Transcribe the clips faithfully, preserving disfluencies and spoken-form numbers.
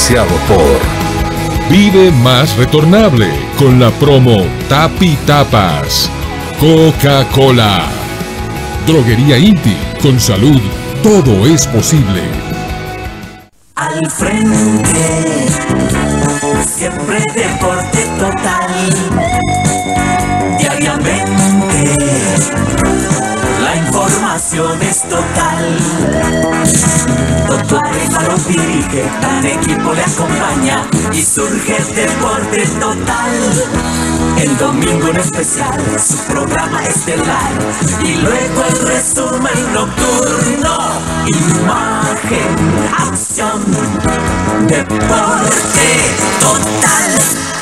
auspiciado por Vive Más Retornable con la promo Tapi Tapas. Coca-Cola. Droguería Inti. Con salud todo es posible. Al frente, siempre deporte total. Diariamente, la información es total. Doctor Álvaro dirige, tan equipo le acompaña y surge el deporte total. El domingo en especial, su programa estelar. Y luego el resumen nocturno. Imagen, acción, deporte total.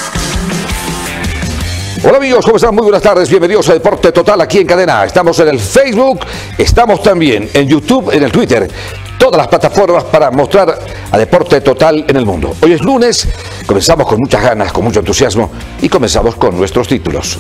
Hola amigos, ¿cómo están? Muy buenas tardes, bienvenidos a Deporte Total aquí en Cadena. Estamos en el Facebook, estamos también en YouTube, en el Twitter, todas las plataformas para mostrar a Deporte Total en el mundo. Hoy es lunes, comenzamos con muchas ganas, con mucho entusiasmo y comenzamos con nuestros títulos.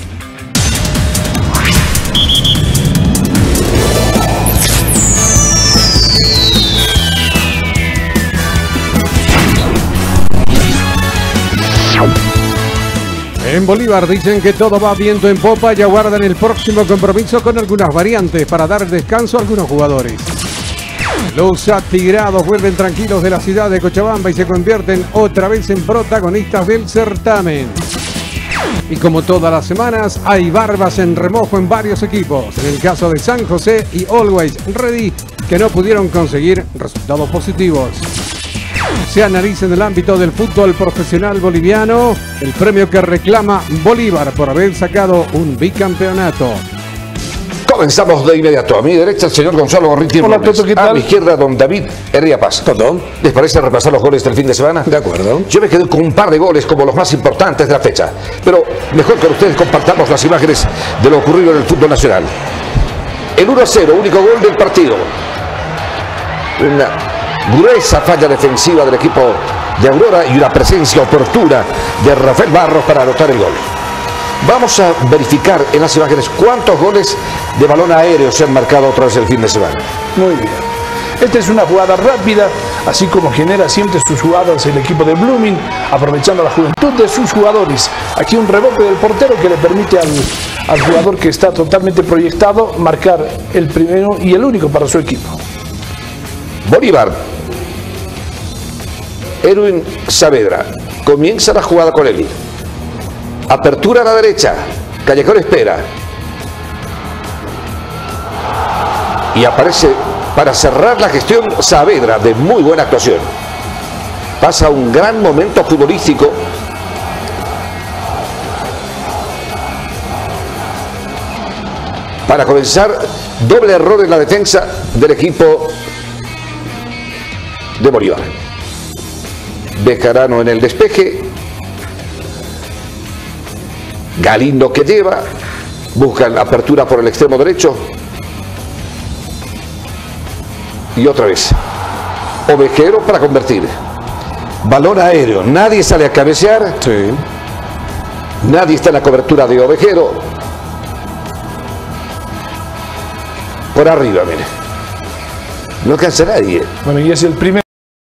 En Bolívar dicen que todo va viento en popa y aguardan el próximo compromiso con algunas variantes para dar descanso a algunos jugadores. Los atigrados vuelven tranquilos de la ciudad de Cochabamba y se convierten otra vez en protagonistas del certamen. Y como todas las semanas, hay barbas en remojo en varios equipos. En el caso de San José y Always Ready, que no pudieron conseguir resultados positivos. Se analiza en el ámbito del fútbol profesional boliviano el premio que reclama Bolívar por haber sacado un bicampeonato. Comenzamos de inmediato. A mi derecha el señor Gonzalo Gorriti. Hola, Toto, ¿qué tal? A mi izquierda don David Herría Paz. Todo. ¿Les parece repasar los goles del fin de semana? De acuerdo. Yo me quedé con un par de goles como los más importantes de la fecha. Pero mejor que ustedes compartamos las imágenes de lo ocurrido en el fútbol nacional. El uno a cero, único gol del partido. Una gruesa falla defensiva del equipo de Aurora y una presencia oportuna de Rafael Barros para anotar el gol. Vamos a verificar en las imágenes cuántos goles de balón aéreo se han marcado otra vez el fin de semana. Muy bien. Esta es una jugada rápida, así como genera siempre sus jugadas el equipo de Blooming, aprovechando la juventud de sus jugadores. Aquí un rebote del portero que le permite al, al jugador que está totalmente proyectado marcar el primero y el único para su equipo. Bolívar. Erwin Saavedra comienza la jugada con él. Apertura a la derecha. Callejón espera. Y aparece para cerrar la gestión Saavedra, de muy buena actuación. Pasa un gran momento futbolístico. Para comenzar, doble error en la defensa del equipo de Bolívar. Bejarano en el despeje. Galindo que lleva. Buscan la apertura por el extremo derecho. Y otra vez. Ovejero para convertir. Balón aéreo. Nadie sale a cabecear. Sí. Nadie está en la cobertura de Ovejero. Por arriba, mire. No alcanza nadie. Bueno, y es el primer.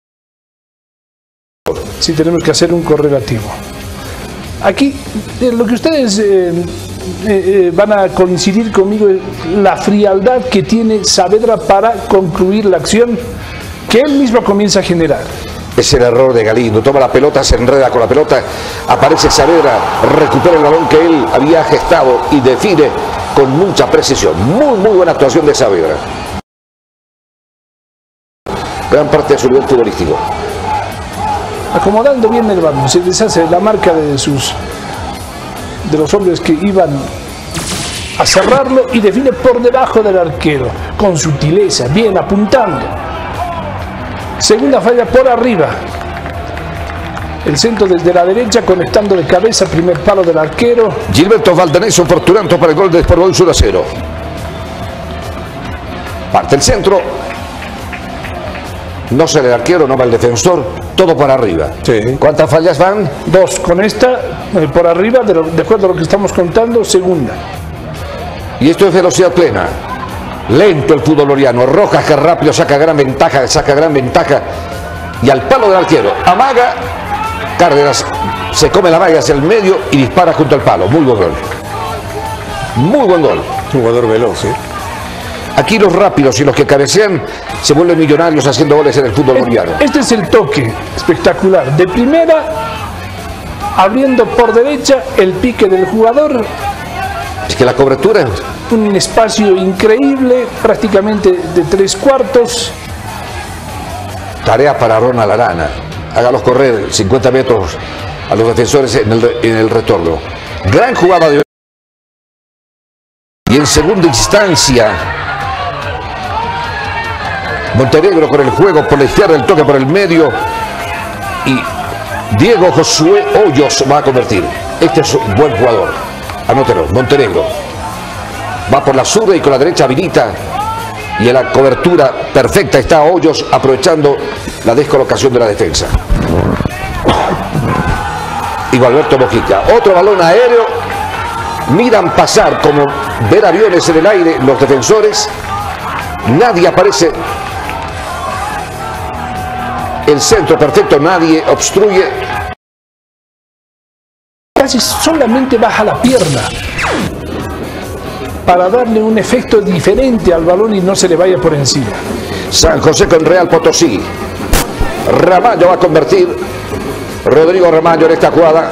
Sí, tenemos que hacer un correlativo. Aquí, eh, lo que ustedes eh, eh, van a coincidir conmigo es la frialdad que tiene Saavedra para concluir la acción que él mismo comienza a generar. Es el error de Galindo. Toma la pelota, se enreda con la pelota. Aparece Saavedra, recupera el balón que él había gestado y define con mucha precisión. Muy, muy buena actuación de Saavedra. Gran parte de su nivel futbolístico. Acomodando bien el balón, se deshace la marca de sus de los hombres que iban a cerrarlo y define por debajo del arquero, con sutileza, bien apuntando. Segunda falla por arriba. El centro desde la derecha, conectando de cabeza, primer palo del arquero. Gilberto Valdenez, oportunando para el gol de Sportboys uno a cero. Parte el centro. No sale el arquero, no va el defensor, todo para arriba. Sí. ¿Cuántas fallas van? Dos. Con esta, eh, por arriba, de, lo, de acuerdo a lo que estamos contando, segunda. Y esto es velocidad plena. Lento el fútbol oriano. Rojas que rápido saca gran ventaja, saca gran ventaja y al palo del arquero. Amaga, Cárdenas se come la malla hacia el medio y dispara junto al palo. Muy buen gol. Muy buen gol. Un jugador veloz, ¿eh? Aquí los rápidos y los que cabecean se vuelven millonarios haciendo goles en el fútbol boliviano. Este es el toque espectacular. De primera, abriendo por derecha el pique del jugador. Es que la cobertura... Un espacio increíble, prácticamente de tres cuartos. Tarea para Ronald Arana. Hágalos correr cincuenta metros a los defensores en el, en el retorno. Gran jugada de... Y en segunda instancia, Montenegro con el juego por la izquierda, el toque por el medio. Y Diego Josué Hoyos va a convertir. Este es un buen jugador. Anótelo, Montenegro. Va por la zurda y con la derecha habilita. Y en la cobertura perfecta está Hoyos aprovechando la descolocación de la defensa. Y Gualberto Mojica. Otro balón aéreo. Miran pasar como ver aviones en el aire los defensores. Nadie aparece. El centro perfecto, nadie obstruye. Casi solamente baja la pierna para darle un efecto diferente al balón y no se le vaya por encima. San José con Real Potosí. Ramallo va a convertir. Rodrigo Ramallo en esta jugada.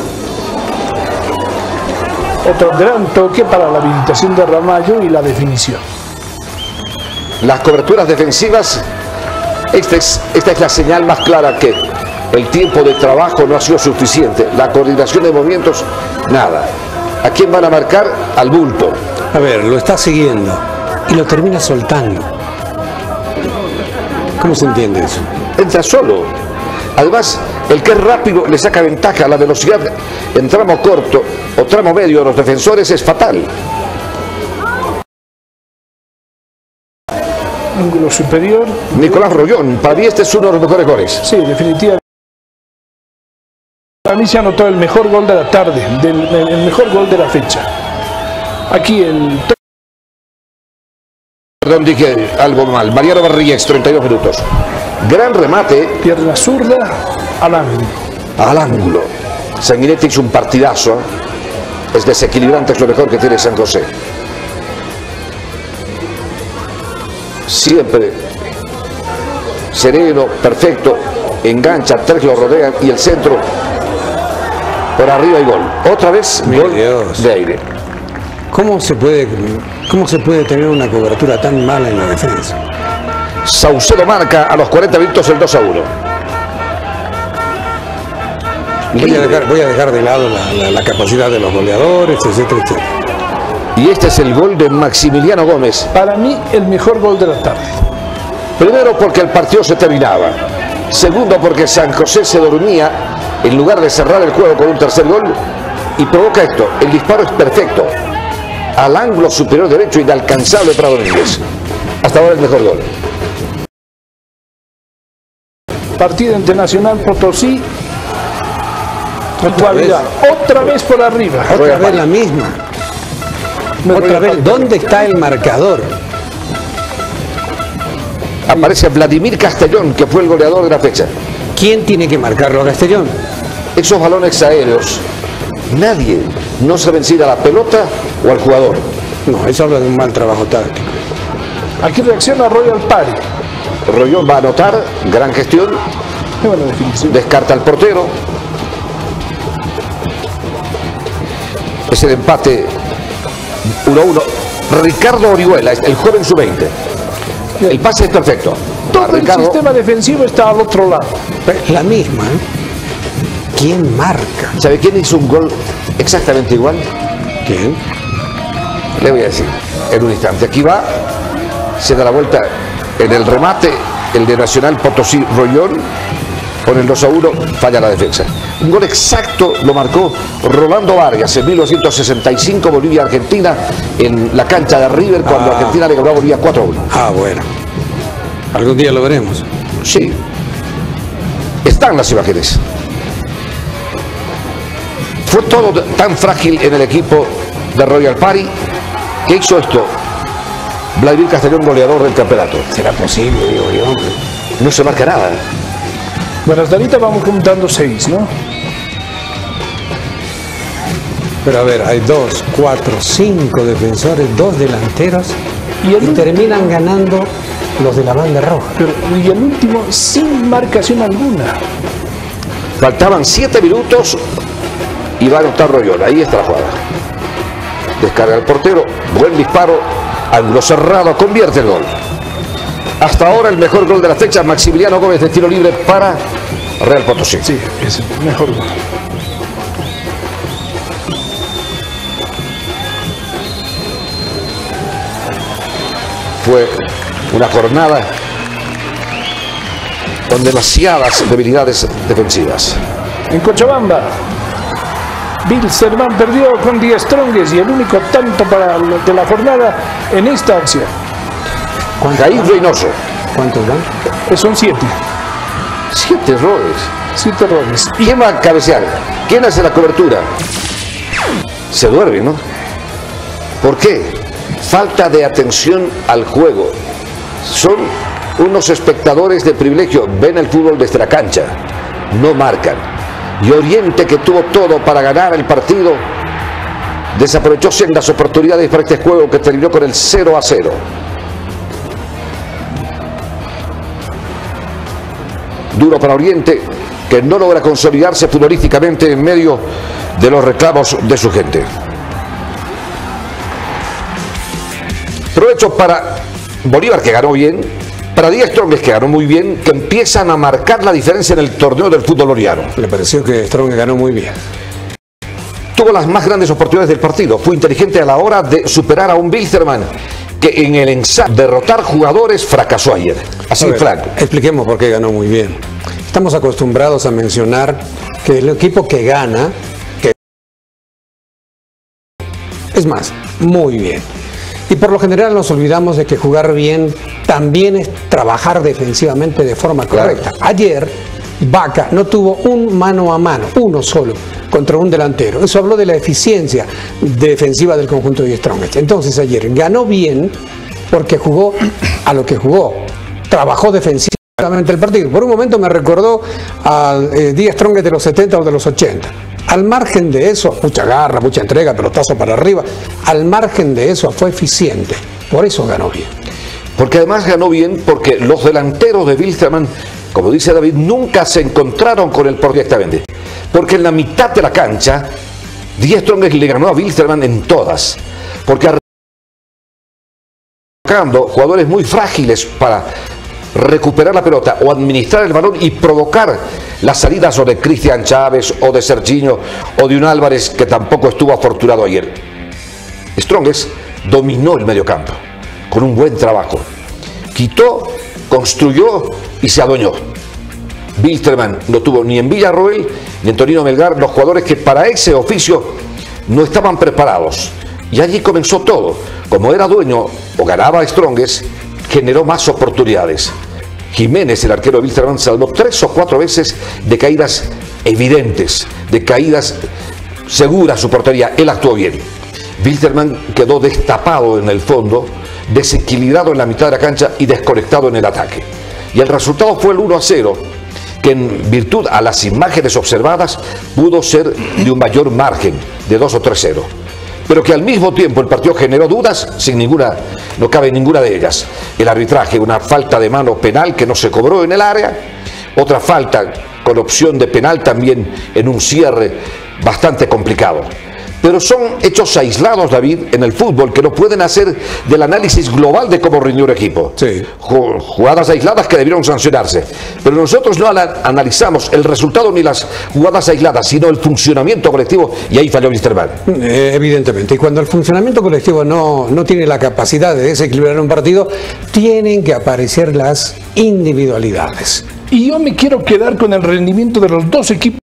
Otro gran toque para la habilitación de Ramallo y la definición. Las coberturas defensivas. Esta es, esta es la señal más clara que el tiempo de trabajo no ha sido suficiente. La coordinación de movimientos, nada. ¿A quién van a marcar? Al bulto. A ver, lo está siguiendo y lo termina soltando. ¿Cómo se entiende eso? Entra solo. Además, el que es rápido le saca ventaja. La velocidad en tramo corto o tramo medio de los defensores es fatal. Ángulo superior. Nicolás Rollón, para mí este es uno de los mejores goles. Sí, definitivamente. Para mí se anotó el mejor gol de la tarde, del, el mejor gol de la fecha. Aquí el... Perdón, dije algo mal. Mariano Barrillex, treinta y dos minutos. Gran remate. Pierna zurda al ángulo. Al ángulo. Sanguinetti hizo un partidazo. Es desequilibrante, es lo mejor que tiene San José. Siempre sereno, perfecto. Engancha, tres lo rodean y el centro por arriba y gol. Otra vez gol de aire. ¿Cómo se puede, cómo se puede tener una cobertura tan mala en la defensa? Saucedo marca a los cuarenta minutos el dos a uno. Voy a dejar, voy a dejar de lado la, la, la capacidad de los goleadores, etcétera, etcétera. Y este es el gol de Maximiliano Gómez. Para mí, el mejor gol de la tarde. Primero porque el partido se terminaba. Segundo porque San José se dormía en lugar de cerrar el juego con un tercer gol. Y provoca esto. El disparo es perfecto. Al ángulo superior derecho, inalcanzable para Domínguez. Hasta ahora el mejor gol. Partido Internacional Potosí. Otra vez. Otra vez por arriba. Otra vez la misma. Otra vez, ¿dónde está el marcador? Aparece Vladimir Castellón, que fue el goleador de la fecha. ¿Quién tiene que marcarlo a Castellón? Esos balones aéreos, nadie no sabe si ir a la pelota o al jugador. No, eso habla de un mal trabajo táctico. Aquí reacciona Royal Party. Rollón va a anotar, gran gestión. Qué buena definición. Descarta al portero. Es el empate uno a uno. Ricardo Orihuela, el joven sub veinte. El pase es perfecto. Todo Ricardo, el sistema defensivo está al otro lado. La misma, ¿eh? ¿Quién marca? ¿Sabe quién hizo un gol exactamente igual? ¿Quién? Le voy a decir en un instante. Aquí va, se da la vuelta en el remate, el de Nacional Potosí Rollón, con el dos a uno, falla la defensa. Un gol exacto lo marcó Rolando Vargas en mil novecientos sesenta y cinco, Bolivia-Argentina, en la cancha de River, cuando Ah. Argentina le ganó a Bolivia cuatro a uno. Ah, bueno. Algún día lo veremos. Sí, están las imágenes. Fue todo tan frágil en el equipo de Royal Party que hizo esto. Vladimir Castellón, goleador del campeonato. ¿Será posible, digo yo? No se marca nada. Bueno, hasta ahorita vamos juntando seis, ¿no? Pero a ver, hay dos, cuatro, cinco defensores, dos delanteros Y y, el último- terminan ganando los de la banda roja. Pero, y el último sin marcación alguna. Faltaban siete minutos y va a anotar Royola. Ahí está la jugada. Descarga el portero, buen disparo, ángulo cerrado, convierte el gol. Hasta ahora el mejor gol de la fecha, Maximiliano Gómez de tiro libre para Real Potosí. Sí, es el mejor gol. Fue una jornada con demasiadas debilidades defensivas. En Cochabamba, Wilstermann perdió con Die Strongest y el único tanto para la- de la jornada en esta acción. Jair Reynoso, ¿Cuántos van? Eh, Son siete, siete errores. siete errores. ¿Quién va a cabecear? ¿Quién hace la cobertura? Se duerme, ¿no? ¿Por qué? Falta de atención al juego. Son unos espectadores de privilegio, ven el fútbol desde la cancha, no marcan. Y Oriente, que tuvo todo para ganar el partido, desaprovechó sendas oportunidades para este juego que terminó con el cero a cero. Duro para Oriente, que no logra consolidarse futbolísticamente en medio de los reclamos de su gente. Provecho para Bolívar, que ganó bien, para Die Strongest, que ganó muy bien, que empiezan a marcar la diferencia en el torneo del fútbol boliviano. Le pareció que Strong ganó muy bien. Tuvo las más grandes oportunidades del partido, fue inteligente a la hora de superar a un Wilstermann que en el ensayo de derrotar jugadores fracasó ayer. Así A de ver, franco. expliquemos por qué ganó muy bien. Estamos acostumbrados a mencionar que el equipo que gana, que es más, muy bien. Y por lo general nos olvidamos de que jugar bien también es trabajar defensivamente de forma correcta. Ayer, Vaca no tuvo un mano a mano, uno solo, contra un delantero. Eso habló de la eficiencia defensiva del conjunto de Die Strongest. Entonces ayer ganó bien porque jugó a lo que jugó, trabajó defensivamente el partido. Por un momento me recordó al eh, Die Strongest de los setenta o de los ochenta. Al margen de eso, mucha garra, mucha entrega, pelotazo para arriba, al margen de eso fue eficiente. Por eso ganó bien. Porque además ganó bien porque los delanteros de Wilstermann, como dice David, nunca se encontraron con el por directamente. Porque en la mitad de la cancha, Die Strongest le ganó a Wilstermann en todas. Porque arrancando jugadores muy frágiles para recuperar la pelota o administrar el balón y provocar las salidas o de Cristian Chávez o de Serginho o de un Álvarez que tampoco estuvo afortunado ayer. Strongest dominó el mediocampo con un buen trabajo. Quitó, construyó y se adueñó. Wilstermann no tuvo ni en Villarroel ni en Torino Melgar los jugadores que para ese oficio no estaban preparados. Y allí comenzó todo. Como era dueño o ganaba Strongest, generó más oportunidades. Jiménez, el arquero de Wilstermann, salvó tres o cuatro veces de caídas evidentes, de caídas seguras su portería. Él actuó bien. Wilstermann quedó destapado en el fondo, desequilibrado en la mitad de la cancha y desconectado en el ataque. Y el resultado fue el uno a cero, que en virtud a las imágenes observadas pudo ser de un mayor margen, de dos o tres cero. Pero que al mismo tiempo el partido generó dudas, sin ninguna, no cabe ninguna de ellas. El arbitraje, una falta de mano penal que no se cobró en el área, otra falta con opción de penal también en un cierre bastante complicado. Pero son hechos aislados, David, en el fútbol, que no pueden hacer del análisis global de cómo rindió un equipo. Sí. Jugadas aisladas que debieron sancionarse. Pero nosotros no analizamos el resultado ni las jugadas aisladas, sino el funcionamiento colectivo, y ahí falló Wilstermann. Eh, evidentemente. Y cuando el funcionamiento colectivo no, no tiene la capacidad de desequilibrar un partido, tienen que aparecer las individualidades. Y yo me quiero quedar con el rendimiento de los dos equipos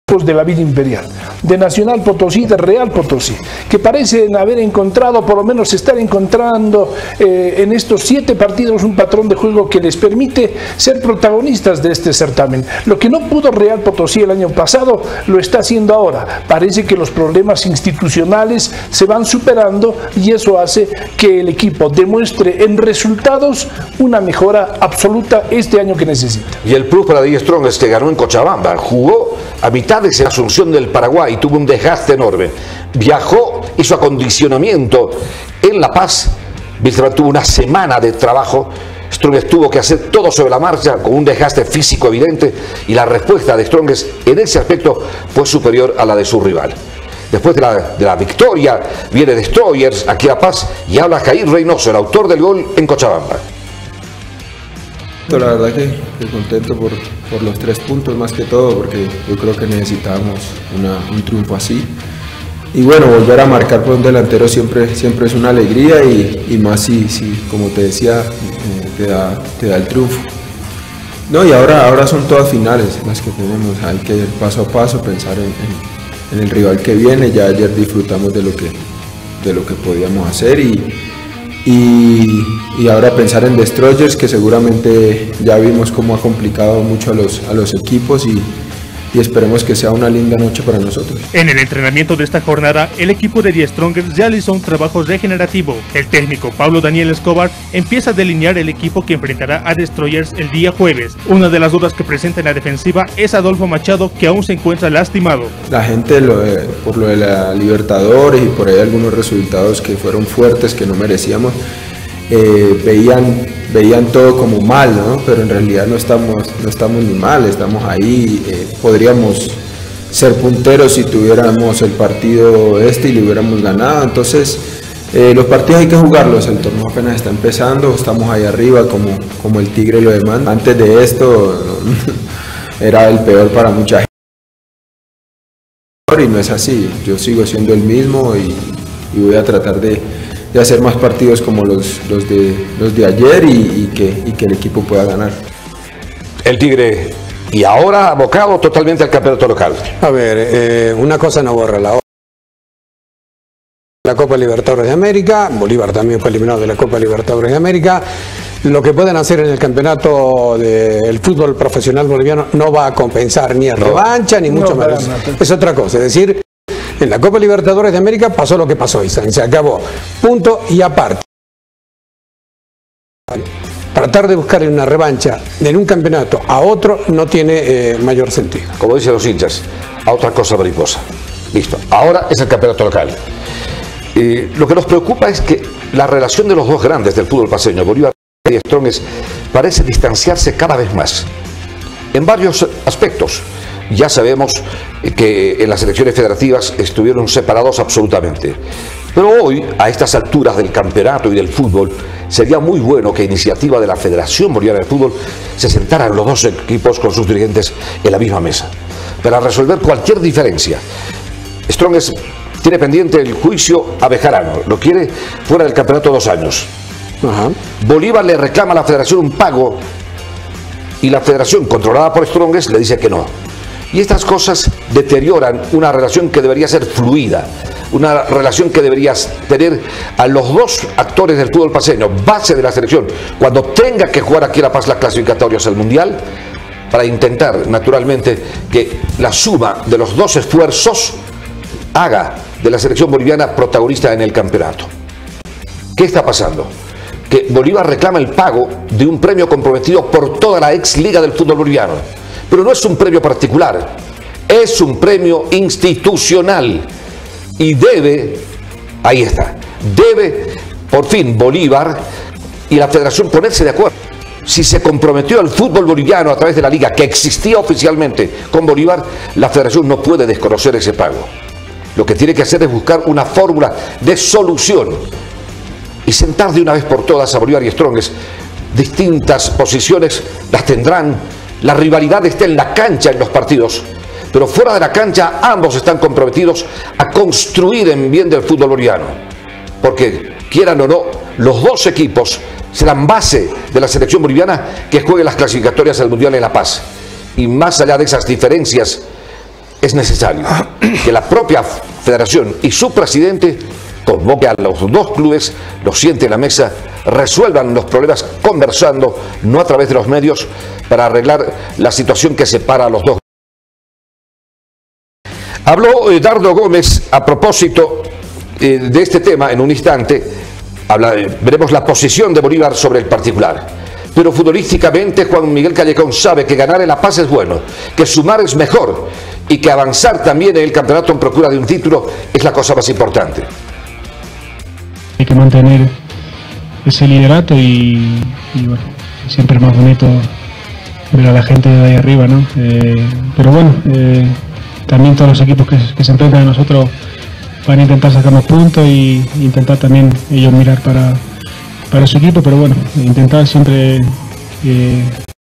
de la vida imperial, de Nacional Potosí, de Real Potosí, que parecen haber encontrado, por lo menos estar encontrando eh, en estos siete partidos un patrón de juego que les permite ser protagonistas de este certamen. Lo que no pudo Real Potosí el año pasado, lo está haciendo ahora. Parece que los problemas institucionales se van superando y eso hace que el equipo demuestre en resultados una mejora absoluta este año que necesita. Y el plus para Die Strongest, que ganó en Cochabamba, jugó a mitad de esa Asunción del Paraguay, tuvo un desgaste enorme, viajó, hizo acondicionamiento en La Paz. Wilstermann tuvo una semana de trabajo, Strongest tuvo que hacer todo sobre la marcha con un desgaste físico evidente y la respuesta de Strongest en ese aspecto fue superior a la de su rival. Después de la, de la victoria viene Destroyers aquí a La Paz y habla Jair Reynoso, el autor del gol en Cochabamba. La verdad que, que contento por, por los tres puntos más que todo, porque yo creo que necesitábamos una, un triunfo así. Y bueno, volver a marcar por un delantero siempre, siempre es una alegría y, y más si, si, como te decía, eh, te, da, te da el triunfo. No, y ahora, ahora son todas finales las que tenemos, hay que ir paso a paso, pensar en, en, en el rival que viene. Ya ayer disfrutamos de lo que, de lo que podíamos hacer y Y, y ahora pensar en Destroyers, que seguramente ya vimos cómo ha complicado mucho a los, a los equipos y, y esperemos que sea una linda noche para nosotros. En el entrenamiento de esta jornada, el equipo de Die Strongest realizó un trabajo regenerativo. El técnico Pablo Daniel Escobar empieza a delinear el equipo que enfrentará a Destroyers el día jueves. Una de las dudas que presenta en la defensiva es Adolfo Machado, que aún se encuentra lastimado. La gente, lo de, por lo de la Libertadores y por ahí algunos resultados que fueron fuertes, que no merecíamos, eh, veían, veían todo como mal, ¿no? Pero en realidad no estamos, no estamos ni mal, estamos ahí, eh, podríamos ser punteros si tuviéramos el partido este y lo hubiéramos ganado. Entonces eh, los partidos hay que jugarlos, el torneo apenas está empezando, estamos ahí arriba como, como el Tigre lo demanda. Antes de esto era el peor para mucha gente y no es así, yo sigo siendo el mismo y, y voy a tratar de, de hacer más partidos como los, los, de, los de ayer y, y, que, y que el equipo pueda ganar. El Tigre, y ahora abocado totalmente al campeonato local. A ver, eh, una cosa no borra la otra. La Copa Libertadores de América, Bolívar también fue eliminado de la Copa Libertadores de América. Lo que pueden hacer en el campeonato del fútbol profesional boliviano no va a compensar ni a revancha ni mucho no, menos. No, no. Es otra cosa, es decir, en la Copa Libertadores de América pasó lo que pasó y se acabó. Punto y aparte. Tratar de buscar una revancha en un campeonato a otro no tiene eh, mayor sentido. Como dicen los hinchas, a otra cosa mariposa. Listo, ahora es el campeonato local. Eh, lo que nos preocupa es que la relación de los dos grandes del fútbol paceño, Bolívar y Strongest, parece distanciarse cada vez más en varios aspectos. Ya sabemos que en las elecciones federativas estuvieron separados absolutamente, pero hoy, a estas alturas del campeonato y del fútbol, sería muy bueno que a iniciativa de la Federación Boliviana de Fútbol se sentaran los dos equipos con sus dirigentes en la misma mesa para resolver cualquier diferencia. Strongest tiene pendiente el juicio a Bejarano, lo quiere fuera del campeonato dos años. Ajá. Bolívar le reclama a la Federación un pago y la Federación, controlada por Strongest, le dice que no. Y estas cosas deterioran una relación que debería ser fluida, una relación que deberías tener a los dos actores del fútbol paceño, base de la selección, cuando tenga que jugar aquí en La Paz las clasificatorias al Mundial, para intentar, naturalmente, que la suma de los dos esfuerzos haga de la selección boliviana protagonista en el campeonato. ¿Qué está pasando? Que Bolívar reclama el pago de un premio comprometido por toda la ex liga del fútbol boliviano, pero no es un premio particular, es un premio institucional y debe, ahí está, debe por fin Bolívar y la Federación ponerse de acuerdo. Si se comprometió el fútbol boliviano a través de la liga que existía oficialmente con Bolívar, la Federación no puede desconocer ese pago. Lo que tiene que hacer es buscar una fórmula de solución y sentar de una vez por todas a Bolívar y Strongest. Distintas posiciones las tendrán, la rivalidad está en la cancha en los partidos, pero fuera de la cancha ambos están comprometidos a construir en bien del fútbol boliviano, porque quieran o no, los dos equipos serán base de la selección boliviana que juegue las clasificatorias al Mundial en La Paz. Y más allá de esas diferencias es necesario que la propia federación y su presidente convoque a los dos clubes, los siente en la mesa, resuelvan los problemas conversando, no a través de los medios, para arreglar la situación que separa a los dos. Habló eh, Dardo Gómez a propósito eh, de este tema en un instante. Habla, eh, veremos la posición de Bolívar sobre el particular. Pero futbolísticamente Juan Miguel Callecón sabe que ganar en La Paz es bueno, que sumar es mejor y que avanzar también en el campeonato en procura de un título es la cosa más importante. Hay que mantener ese liderato y, y bueno, siempre es más bonito ver a la gente de ahí arriba, ¿no? Eh, pero bueno, eh, también todos los equipos que, que se enfrentan a nosotros van a intentar sacarnos puntos y intentar también ellos mirar para, para su equipo, pero bueno, intentar siempre eh,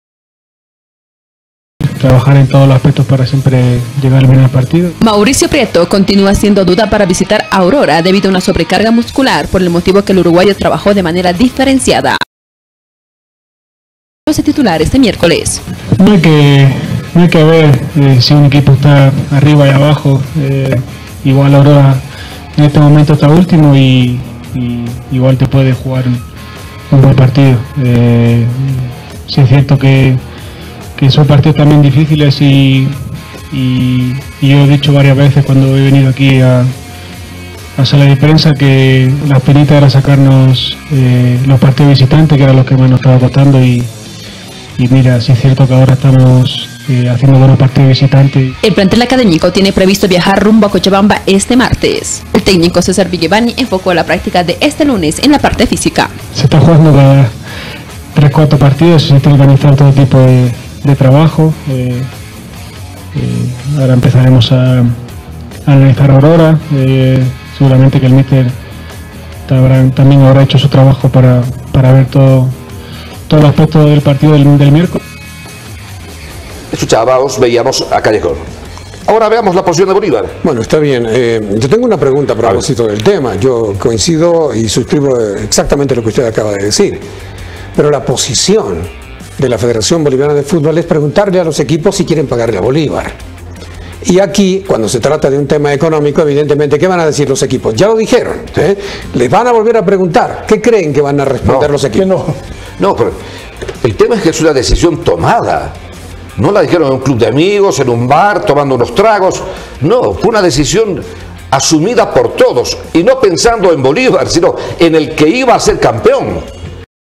trabajar en todos los aspectos para siempre llegar bien al partido. Mauricio Prieto continúa siendo duda para visitar Aurora debido a una sobrecarga muscular, por el motivo que el uruguayo trabajó de manera diferenciada. Los titulares este miércoles. No hay que, no hay que ver eh, si un equipo está arriba y abajo. Eh, igual Aurora en este momento está último y, y igual te puede jugar un, un buen partido. Eh, sí es cierto que que son partidos también difíciles y, y, y yo he dicho varias veces cuando he venido aquí a, a sala de prensa que la penita era sacarnos eh, los partidos visitantes, que era lo que más nos estaba costando, y, y mira, sí es cierto que ahora estamos eh, haciendo buenos partidos visitantes. El plantel académico tiene previsto viajar rumbo a Cochabamba este martes. El técnico César Vigevani enfocó la práctica de este lunes en la parte física. Se está jugando cada tres cuatro partidos, se tiene que organizar todo tipo de de trabajo. Eh, eh, ahora empezaremos a, a analizar Aurora. Eh, seguramente que el míster también habrá hecho su trabajo para, para ver todo, todo el aspecto del partido del, del miércoles. Escuchábamos, veíamos a Callecón. Ahora veamos la posición de Bolívar. Bueno, está bien. Eh, yo tengo una pregunta a propósito del tema. Yo coincido y suscribo exactamente lo que usted acaba de decir. Pero la posición de la Federación Boliviana de Fútbol es preguntarle a los equipos si quieren pagarle a Bolívar. Y aquí, cuando se trata de un tema económico, evidentemente, ¿qué van a decir los equipos? Ya lo dijeron, ¿eh? Les van a volver a preguntar. ¿Qué creen que van a responder no, los equipos? No, no, pero el tema es que es una decisión tomada. No la dijeron en un club de amigos, en un bar, tomando unos tragos. No, fue una decisión asumida por todos. Y no pensando en Bolívar, sino en el que iba a ser campeón.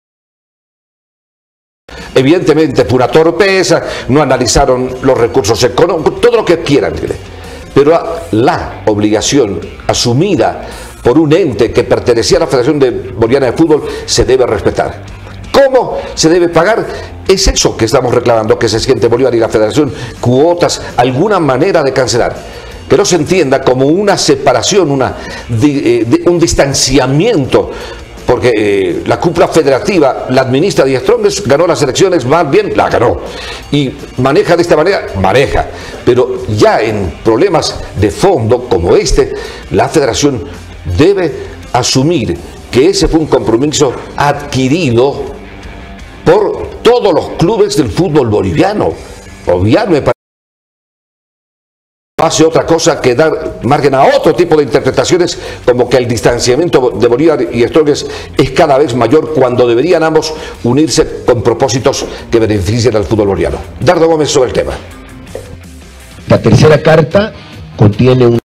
Evidentemente fue una torpeza, no analizaron los recursos económicos, todo lo que quieran, pero la obligación asumida por un ente que pertenecía a la Federación Boliviana de Fútbol se debe respetar. ¿Cómo se debe pagar? Es eso que estamos reclamando, que se siente Bolívar y la Federación, cuotas, alguna manera de cancelar. Que no se entienda como una separación, una, de, de, un distanciamiento, porque eh, la cúpula federativa la administra Die Strongest, ganó las elecciones, más bien la ganó, y maneja de esta manera, maneja, pero ya en problemas de fondo como este, la federación debe asumir que ese fue un compromiso adquirido por todos los clubes del fútbol boliviano. Obviarme para hace otra cosa que dar margen a otro tipo de interpretaciones, como que el distanciamiento de Bolívar y Strongest es cada vez mayor cuando deberían ambos unirse con propósitos que beneficien al fútbol boliviano. Dardo Gómez sobre el tema. La tercera carta contiene un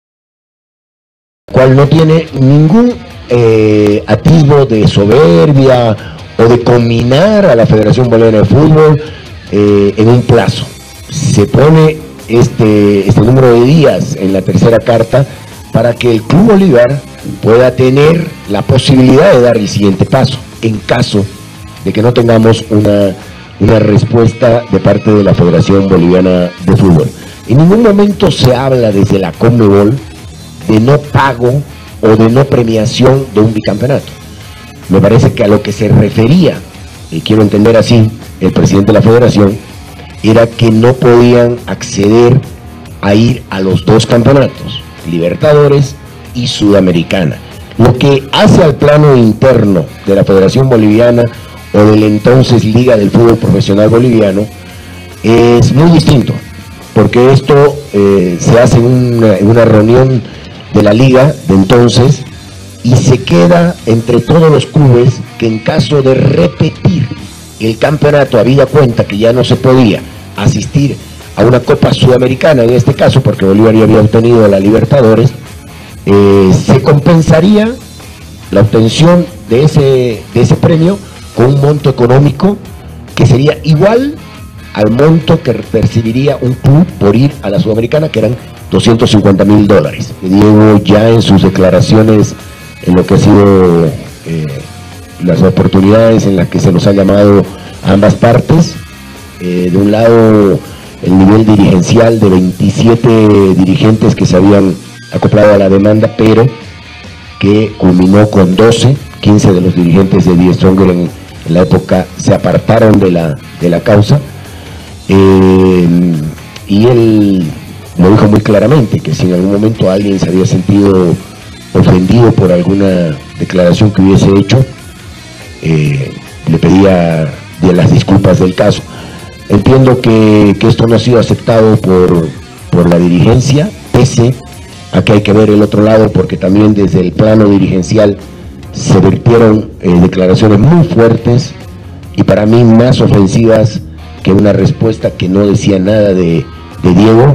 cual no tiene ningún eh, atisbo de soberbia o de combinar a la Federación Boliviana de Fútbol eh, en un plazo. Se pone Este, este número de días en la tercera carta para que el Club Bolívar pueda tener la posibilidad de dar el siguiente paso en caso de que no tengamos una, una respuesta de parte de la Federación Boliviana de Fútbol. En ningún momento se habla desde la Conmebol de no pago o de no premiación de un bicampeonato. Me parece que a lo que se refería, y quiero entender así, el presidente de la Federación, era que no podían acceder a ir a los dos campeonatos, Libertadores y Sudamericana. Lo que hace al plano interno de la Federación Boliviana o del entonces Liga del Fútbol Profesional Boliviano es muy distinto, porque esto eh, se hace en una, en una reunión de la liga de entonces y se queda entre todos los clubes que en caso de repetir el campeonato, habida cuenta que ya no se podía asistir a una Copa Sudamericana, en este caso porque Bolívar ya había obtenido la Libertadores, eh, se compensaría la obtención de ese, de ese premio con un monto económico que sería igual al monto que percibiría un club por ir a la Sudamericana, que eran doscientos cincuenta mil dólares. Diego ya en sus declaraciones, en lo que ha sido eh, las oportunidades en las que se nos ha llamado a ambas partes, eh, de un lado el nivel dirigencial de veintisiete dirigentes que se habían acoplado a la demanda, pero que culminó con doce, quince de los dirigentes de Die Stronger en, en la época se apartaron de la, de la causa, eh, y él lo dijo muy claramente, que si en algún momento alguien se había sentido ofendido por alguna declaración que hubiese hecho, eh, le pedía de las disculpas del caso. Entiendo que, que esto no ha sido aceptado por, por la dirigencia, pese a que hay que ver el otro lado, porque también desde el plano dirigencial se vertieron eh, declaraciones muy fuertes y para mí más ofensivas que una respuesta que no decía nada de, de Diego.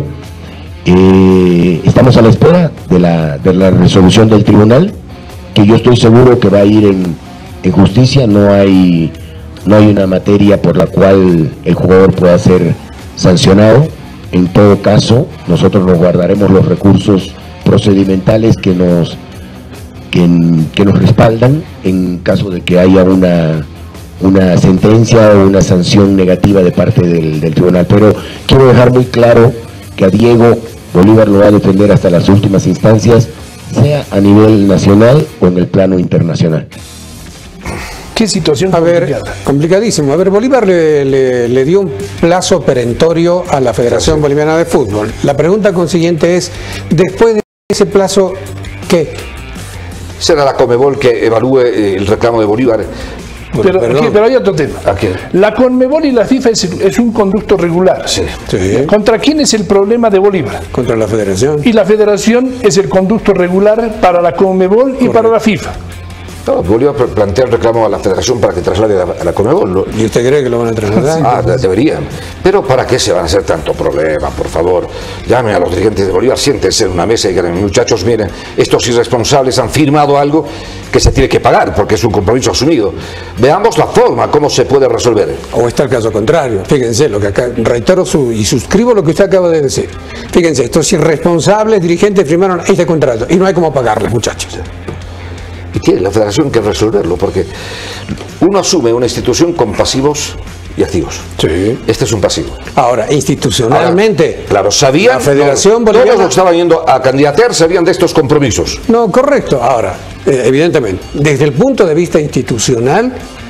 Eh, estamos a la espera de la, de la resolución del tribunal, que yo estoy seguro que va a ir en, en justicia. No hay, no hay una materia por la cual el jugador pueda ser sancionado. En todo caso, nosotros nos guardaremos los recursos procedimentales que nos, que, que nos respaldan en caso de que haya una, una sentencia o una sanción negativa de parte del, del tribunal. Pero quiero dejar muy claro que a Diego Bolívar lo va a defender hasta las últimas instancias, sea a nivel nacional o en el plano internacional. ¿Qué situación? A ver, complicadísimo. A ver, Bolívar le, le, le dio un plazo perentorio a la Federación Boliviana de Fútbol. La pregunta consiguiente es, después de ese plazo, ¿qué? Será la Conmebol que evalúe el reclamo de Bolívar. Pero, aquí, pero hay otro tema. Aquí. La Conmebol y la FIFA es, es un conducto regular. Sí. Sí. ¿Contra quién es el problema de Bolívar? Contra la Federación. Y la Federación es el conducto regular para la Conmebol y Correcto. Para la FIFA. No, Bolívar plantea el reclamo a la Federación para que traslade a la, a la Conmebol. ¿Y usted cree que lo van a trasladar? Ah, deberían. Pero ¿para qué se van a hacer tanto problema? Por favor, llamen a los dirigentes de Bolívar, siéntense en una mesa y digan, muchachos, miren, estos irresponsables han firmado algo que se tiene que pagar porque es un compromiso asumido. Veamos la forma, cómo se puede resolver. O está el caso contrario. Fíjense, lo que acá, reitero su, y suscribo lo que usted acaba de decir. Fíjense, estos irresponsables dirigentes firmaron este contrato y no hay cómo pagarles, muchachos. Y tiene la Federación que resolverlo, porque uno asume una institución con pasivos y activos. Sí. Este es un pasivo. Ahora, institucionalmente, Ahora, claro, sabían, la Federación no, Boliviana, todos los que estaban yendo a candidatear sabían de estos compromisos. No, correcto. Ahora, eh, evidentemente, desde el punto de vista institucional,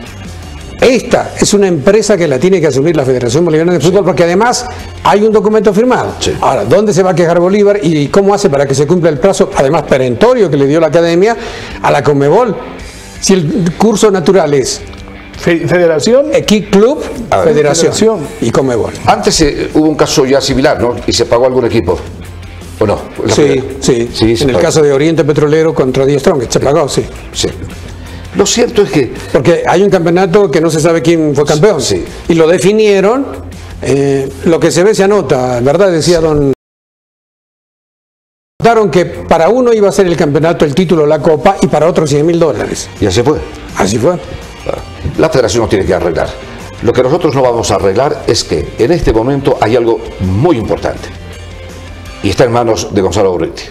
esta es una empresa que la tiene que asumir la Federación Boliviana de Fútbol, sí. Porque además hay un documento firmado. Sí. Ahora, ¿dónde se va a quejar Bolívar y cómo hace para que se cumpla el plazo, además perentorio, que le dio la Academia a la Conmebol? Si el curso natural es Federación, Equic Club, ver, Federación, Federación y Conmebol. Antes eh, hubo un caso ya similar, ¿no? Y se pagó algún equipo. ¿O no? Sí, sí, sí. En el caso de Oriente Petrolero contra Die Strong, se pagó, sí. Sí. Lo cierto es que... Porque hay un campeonato que no se sabe quién fue campeón. Sí. Y lo definieron, eh, lo que se ve se anota, ¿verdad? Decía sí. don... Notaron que para uno iba a ser el campeonato, el título, la copa, y para otro cien mil dólares. Y así fue. Así fue. La Federación no tiene que arreglar. Lo que nosotros no vamos a arreglar es que en este momento hay algo muy importante. Y está en manos de Gonzalo Urruti.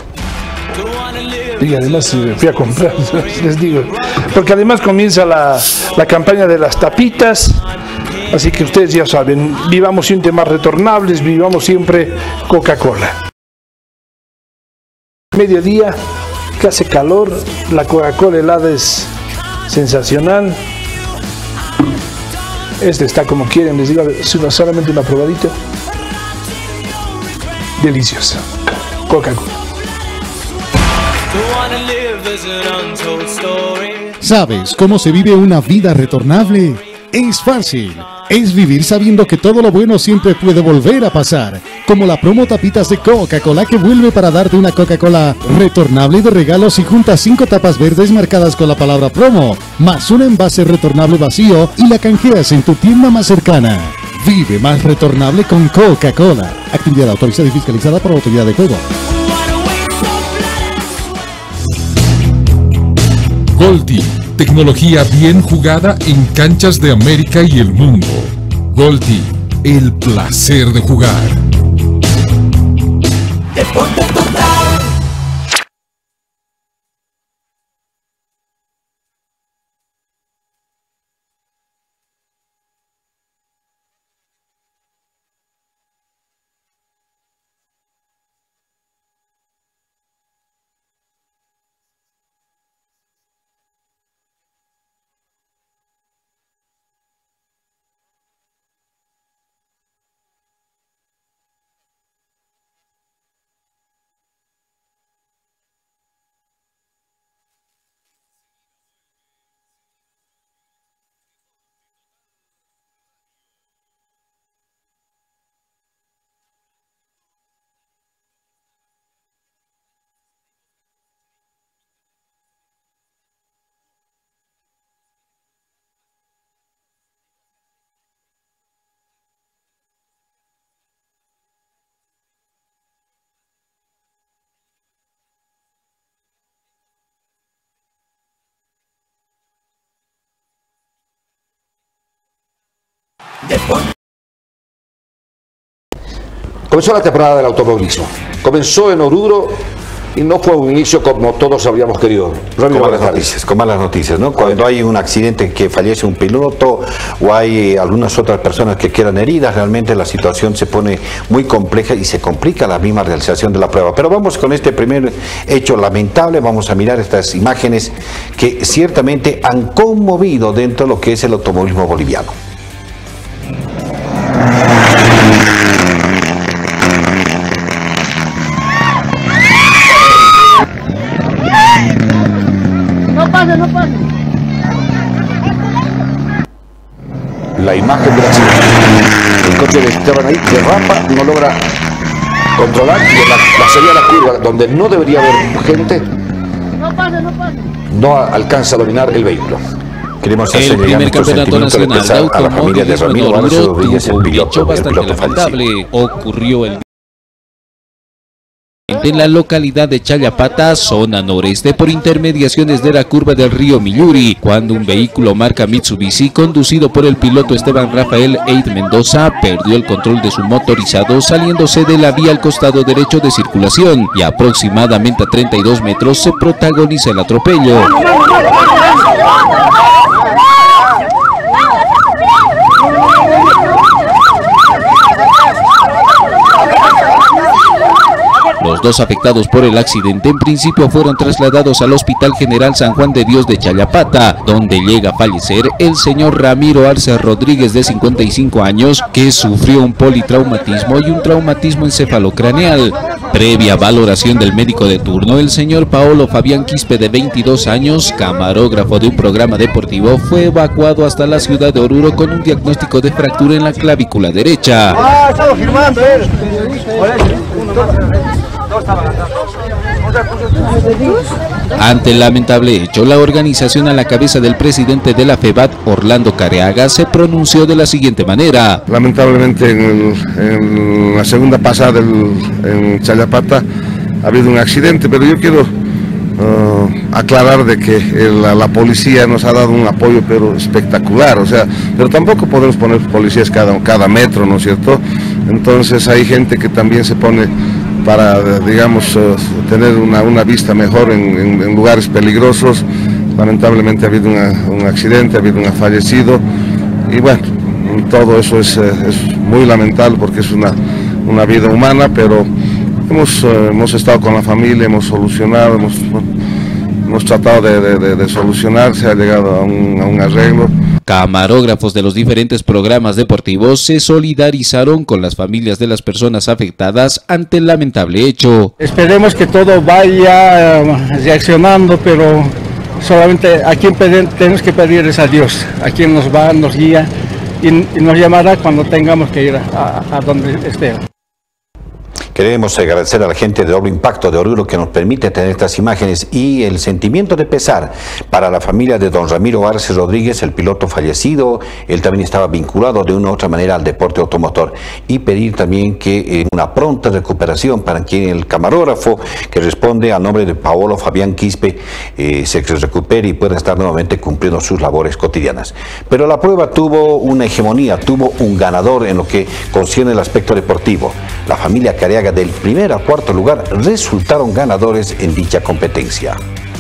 Y además fui a comprar, les digo, porque además comienza la, la campaña de las tapitas, así que ustedes ya saben, vivamos siempre más retornables, vivamos siempre Coca-Cola. Mediodía, que hace calor, la Coca-Cola helada es sensacional. Este está como quieren, les digo, solamente una probadita. Deliciosa. Coca-Cola. ¿Sabes cómo se vive una vida retornable? Es fácil. es vivir sabiendo que todo lo bueno siempre puede volver a pasar. Como la promo tapitas de Coca-Cola que vuelve para darte una Coca-Cola retornable de regalo si juntas cinco tapas verdes marcadas con la palabra promo, más un envase retornable vacío y la canjeas en tu tienda más cercana. Vive más retornable con Coca-Cola. Actividad autorizada y fiscalizada por la Autoridad de Juego. Golti, tecnología bien jugada en canchas de América y el mundo. Golti, el placer de jugar. Deporte total. Comenzó la temporada del automovilismo. Comenzó en Oruro y no fue un inicio como todos habríamos querido. Con malas noticias, con malas noticias, ¿no? Cuando hay un accidente que fallece un piloto o hay algunas otras personas que quedan heridas, realmente la situación se pone muy compleja y se complica la misma realización de la prueba. Pero vamos con este primer hecho lamentable, vamos a mirar estas imágenes que ciertamente han conmovido dentro de lo que es el automovilismo boliviano. No pase, no pase. La imagen del accidente. El coche de Esteban ahí derrapa, no logra controlar y en la, la salida de la curva, donde no debería haber gente, No pase, no pase. no alcanza a dominar el vehículo. Queremos El primer campeonato nacional de automovilismo en Oruro tuvo un hecho bastante lamentable. Ocurrió el en la localidad de Challapata, zona noreste, por intermediaciones de la curva del río Milluri, cuando un vehículo marca Mitsubishi conducido por el piloto Esteban Rafael Eid Mendoza perdió el control de su motorizado saliéndose de la vía al costado derecho de circulación y aproximadamente a treinta y dos metros se protagoniza el atropello. Los dos afectados por el accidente en principio fueron trasladados al Hospital General San Juan de Dios de Challapata, donde llega a fallecer el señor Ramiro Arce Rodríguez, de cincuenta y cinco años, que sufrió un politraumatismo y un traumatismo encefalocraneal. Previa valoración del médico de turno, el señor Paolo Fabián Quispe, de veintidós años, camarógrafo de un programa deportivo, fue evacuado hasta la ciudad de Oruro con un diagnóstico de fractura en la clavícula derecha. Ah, estamos firmando, eh. Ante el lamentable hecho, la organización a la cabeza del presidente de la FEBAT, Orlando Careaga, se pronunció de la siguiente manera. Lamentablemente en, el, en la segunda pasada del, en Challapata ha habido un accidente, pero yo quiero uh, aclarar de que el, la, la policía nos ha dado un apoyo pero espectacular, o sea, pero tampoco podemos poner policías cada, cada metro, ¿no es cierto? Entonces hay gente que también se pone para, digamos, uh, tener una, una vista mejor en, en, en lugares peligrosos. Lamentablemente ha habido una, un accidente, ha habido un fallecido y bueno, todo eso es, es muy lamentable porque es una, una vida humana, pero hemos, uh, hemos estado con la familia, hemos solucionado, hemos, hemos tratado de, de, de, de solucionar, se ha llegado a un, a un arreglo. Camarógrafos de los diferentes programas deportivos se solidarizaron con las familias de las personas afectadas ante el lamentable hecho. Esperemos que todo vaya reaccionando, pero solamente a quien tenemos que pedir es a Dios, a quien nos va, nos guía, y, y nos llamará cuando tengamos que ir a, a, a donde esté. Queremos agradecer a la gente de Doble Impacto de Oruro que nos permite tener estas imágenes y el sentimiento de pesar para la familia de don Ramiro Arce Rodríguez, el piloto fallecido. Él también estaba vinculado de una u otra manera al deporte automotor, y pedir también que en una pronta recuperación para quien el camarógrafo que responde a nombre de Paolo Fabián Quispe eh, se recupere y pueda estar nuevamente cumpliendo sus labores cotidianas. Pero la prueba tuvo una hegemonía, tuvo un ganador en lo que concierne el aspecto deportivo. La familia Careaga del primer a cuarto lugar resultaron ganadores en dicha competencia.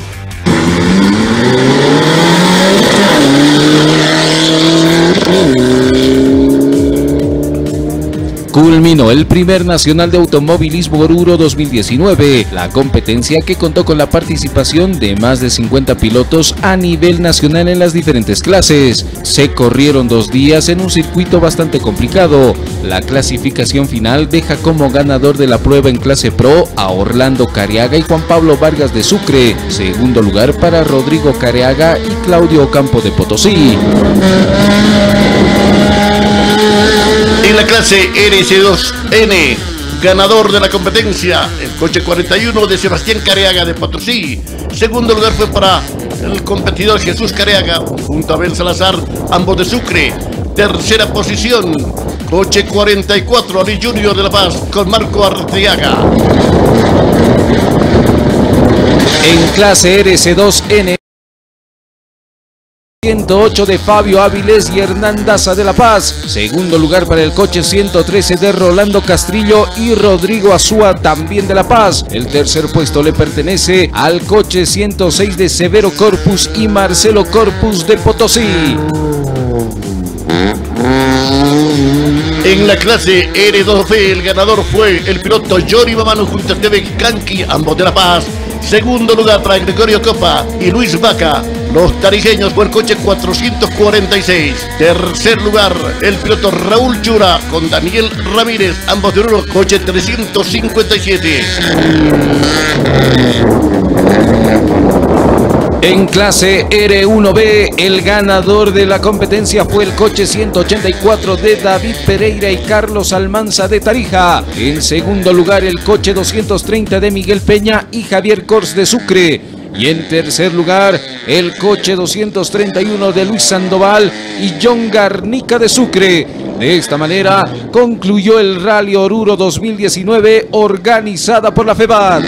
Culminó el primer Nacional de Automovilismo Oruro dos mil diecinueve, la competencia que contó con la participación de más de cincuenta pilotos a nivel nacional en las diferentes clases. Se corrieron dos días en un circuito bastante complicado. La clasificación final deja como ganador de la prueba en clase Pro a Orlando Careaga y Juan Pablo Vargas de Sucre, segundo lugar para Rodrigo Careaga y Claudio Ocampo de Potosí. En la clase R S dos N, ganador de la competencia, el coche cuarenta y uno de Sebastián Careaga de Potosí. Segundo lugar fue para el competidor Jesús Careaga junto a Abel Salazar, ambos de Sucre. Tercera posición, coche cuarenta y cuatro, Ali Junior de La Paz con Marco Arteaga. En clase R S dos N, ciento ocho de Fabio Áviles y Hernán Daza de La Paz. Segundo lugar para el coche ciento trece de Rolando Castrillo y Rodrigo Azúa, también de La Paz. El tercer puesto le pertenece al coche ciento seis de Severo Corpus y Marcelo Corpus de Potosí. En la clase R dos B, el ganador fue el piloto Johnny Mamano junto a Teve Canqui, ambos de La Paz. Segundo lugar para Gregorio Copa y Luis Vaca, los tarijeños, por el coche cuatrocientos cuarenta y seis. Tercer lugar, el piloto Raúl Chura con Daniel Ramírez, ambos de Oruro, coche trescientos cincuenta y siete. En clase R uno B, el ganador de la competencia fue el coche ciento ochenta y cuatro de David Pereira y Carlos Almanza de Tarija. En segundo lugar, el coche doscientos treinta de Miguel Peña y Javier Cors de Sucre. Y en tercer lugar, el coche doscientos treinta y uno de Luis Sandoval y John Garnica de Sucre. De esta manera, concluyó el Rally Oruro dos mil diecinueve organizada por la FEBAT.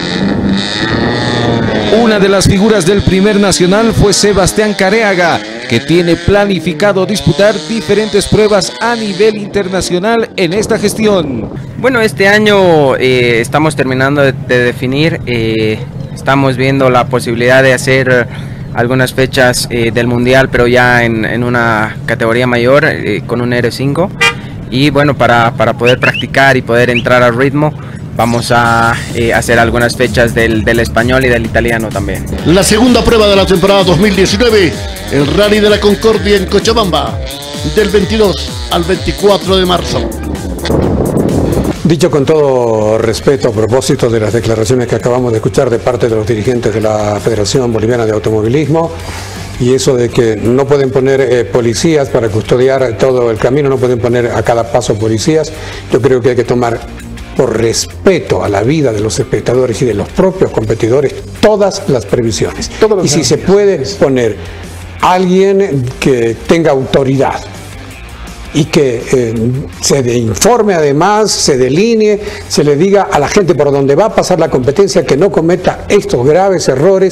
Una de las figuras del primer nacional fue Sebastián Careaga, que tiene planificado disputar diferentes pruebas a nivel internacional en esta gestión. Bueno, este año eh, estamos terminando de, de definir, eh, estamos viendo la posibilidad de hacer algunas fechas eh, del mundial, pero ya en, en una categoría mayor, eh, con un R cinco. Y bueno, para, para poder practicar y poder entrar al ritmo, vamos a eh, hacer algunas fechas del, del español y del italiano también. La segunda prueba de la temporada dos mil diecinueve, el Rally de la Concordia en Cochabamba, del veintidós al veinticuatro de marzo. Dicho con todo respeto a propósito de las declaraciones que acabamos de escuchar de parte de los dirigentes de la Federación Boliviana de Automovilismo, y eso de que no pueden poner eh, policías para custodiar todo el camino, no pueden poner a cada paso policías, yo creo que hay que tomar, por respeto a la vida de los espectadores y de los propios competidores, todas las previsiones. Y si se puede poner alguien que tenga autoridad y que eh, se de informe, además, se delinee, se le diga a la gente por dónde va a pasar la competencia, que no cometa estos graves errores.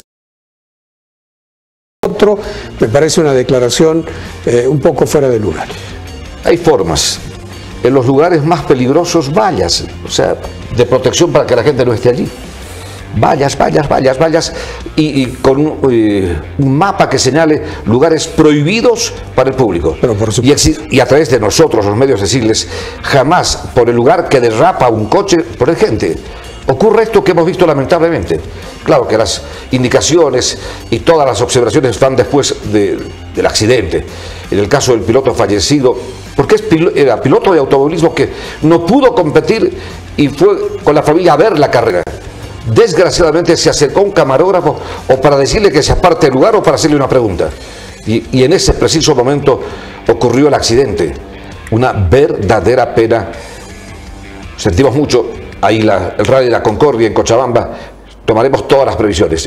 Otro, me parece una declaración eh, un poco fuera de lugar. Hay formas. En los lugares más peligrosos, vallas, o sea, de protección para que la gente no esté allí. Vallas, vallas, vallas, vallas, y, y con un, eh, un mapa que señale lugares prohibidos para el público. Pero por y, y a través de nosotros, los medios, decirles, jamás por el lugar que derrapa un coche, por gente. Ocurre esto que hemos visto lamentablemente. Claro que las indicaciones y todas las observaciones van después de, del accidente. En el caso del piloto fallecido, porque es pil era piloto de automovilismo que no pudo competir y fue con la familia a ver la carrera. Desgraciadamente se acercó un camarógrafo o para decirle que se aparte del lugar o para hacerle una pregunta. Y, y en ese preciso momento ocurrió el accidente. una verdadera pena. Sentimos mucho ahí la, el Rally de la Concordia en Cochabamba. Tomaremos todas las previsiones.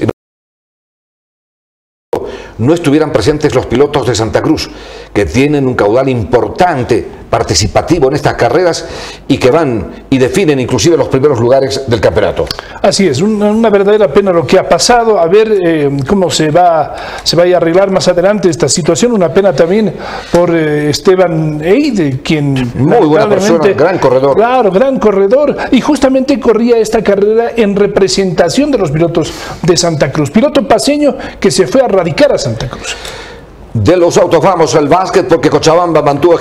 No estuvieran presentes los pilotos de Santa Cruz, que tienen un caudal importante participativo en estas carreras y que van y definen inclusive los primeros lugares del campeonato. Así es, una, una verdadera pena lo que ha pasado. A ver eh, cómo se va, se va a arreglar más adelante esta situación. Una pena también por eh, Esteban Eide, quien muy buena persona, gran corredor. Claro, gran corredor, y justamente corría esta carrera en representación de los pilotos de Santa Cruz. Piloto paseño que se fue a radicar a Santa Cruz. De los autos vamos al básquet, porque Cochabamba mantuvo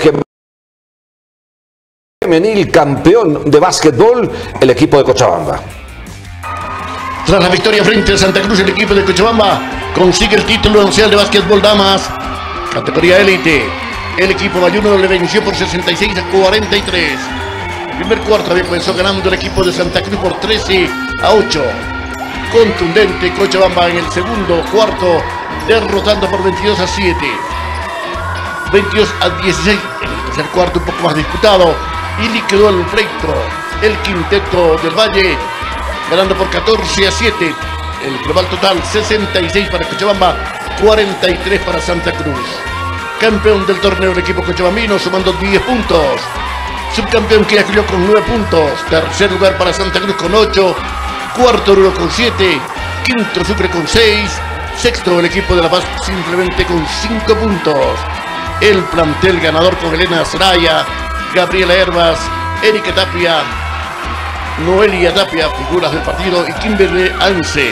femenil campeón de básquetbol, el equipo de Cochabamba. Tras la victoria frente a Santa Cruz, el equipo de Cochabamba consigue el título nacional de básquetbol damas, categoría élite. El equipo bayuno le venció por sesenta y seis a cuarenta y tres. El primer cuarto había comenzó ganando el equipo de Santa Cruz por trece a ocho. Contundente Cochabamba en el segundo cuarto, derrotando por veintidós a siete. veintidós a dieciséis en el tercer cuarto, un poco más disputado, y liquidó el pleito el quinteto del Valle, ganando por catorce a siete. El global total sesenta y seis para Cochabamba, cuarenta y tres para Santa Cruz. Campeón del torneo el equipo cochabambino, sumando diez puntos. Subcampeón Quillacuyó con nueve puntos. Tercer lugar para Santa Cruz con ocho. Cuarto Oruro con siete. Quinto Sucre con seis. Sexto el equipo de La Paz simplemente con cinco puntos. El plantel ganador con Elena Saraya, Gabriela Herbas, Erika Tapia, Noelia Tapia, figuras del partido, y Kimberly Anse.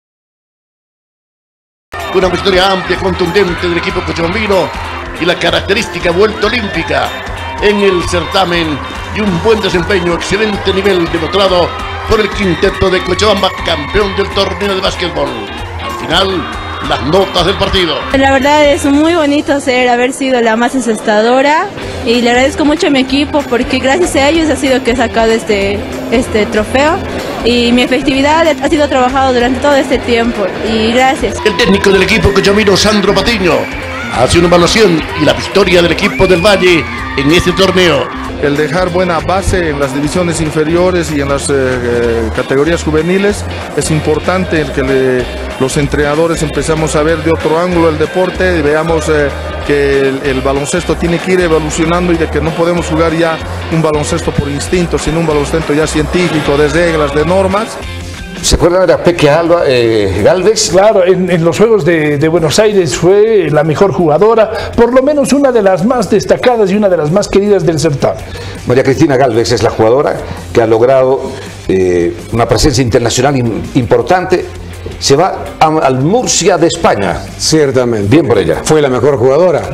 Una victoria amplia, contundente del equipo cochabambino y la característica vuelta olímpica en el certamen, y un buen desempeño, excelente nivel demostrado por el quinteto de Cochabamba, campeón del torneo de básquetbol. Al final, las notas del partido. La verdad es muy bonito ser, haber sido la más encestadora, y le agradezco mucho a mi equipo porque gracias a ellos ha sido que he sacado este, este trofeo, y mi efectividad ha sido trabajado durante todo este tiempo, y gracias. El técnico del equipo cochabambino, Sandro Patiño, hace una evaluación y la victoria del equipo del Valle en este torneo. El dejar buena base en las divisiones inferiores y en las eh, categorías juveniles es importante, el que le, los entrenadores empezamos a ver de otro ángulo el deporte, y veamos eh, que el, el baloncesto tiene que ir evolucionando, y de que no podemos jugar ya un baloncesto por instinto, sino un baloncesto ya científico, de reglas, de normas. ¿Se acuerdan de Peque Alba, eh, Galvez? Claro, en, en los Juegos de, de Buenos Aires fue la mejor jugadora, por lo menos una de las más destacadas y una de las más queridas del certamen. María Cristina Galvez es la jugadora que ha logrado eh, una presencia internacional in, importante. Se va a, al Murcia de España. Ciertamente. Bien por ella. Fue la mejor jugadora,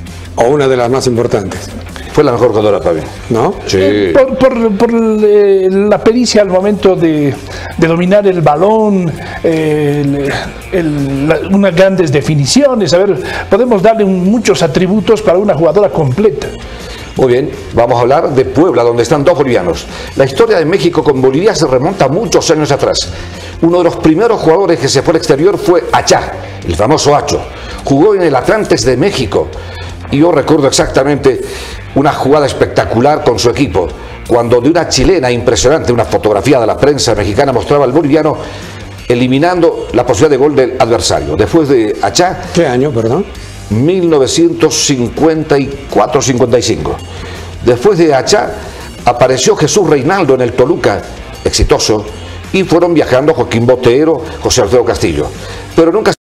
o una de las más importantes. Fue la mejor jugadora también. ¿No? Sí. Eh, por por, por eh, la pericia al momento de, de dominar el balón, eh, el, el, la, unas grandes definiciones. A ver, podemos darle un, muchos atributos para una jugadora completa. Muy bien, vamos a hablar de Puebla, donde están dos bolivianos. La historia de México con Bolivia se remonta muchos años atrás. Uno de los primeros jugadores que se fue al exterior fue Achá, el famoso Acho. Jugó en el Atlantes de México. Y yo recuerdo exactamente una jugada espectacular con su equipo, cuando de una chilena impresionante, una fotografía de la prensa mexicana mostraba al boliviano eliminando la posibilidad de gol del adversario. Después de Achá... ¿Qué año, perdón? mil novecientos cincuenta y cuatro cincuenta y cinco. Después de Achá apareció Jesús Reinaldo en el Toluca, exitoso, y fueron viajando Joaquín Botero, José Alfredo Castillo. Pero nunca...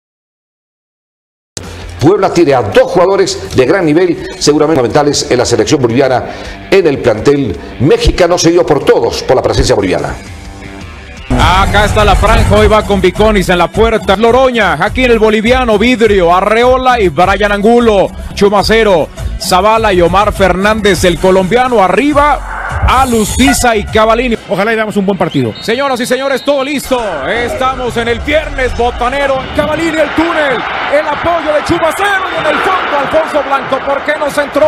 Puebla tiene a dos jugadores de gran nivel, seguramente fundamentales en la selección boliviana, en el plantel mexicano, seguido por todos por la presencia boliviana. Acá está la franja, hoy va con Viconis en la puerta. Loroña, aquí en el boliviano, Vidrio, Arreola y Brian Angulo. Chumacero, Zavala y Omar Fernández, el colombiano. Arriba, Alustiza y Cavalini. Ojalá y damos un buen partido. Señoras y señores, todo listo. Estamos en el viernes botanero. Cavalini, el túnel, el apoyo de Chumacero, y en el fondo Alfonso Blanco. ¿Por qué no se entró?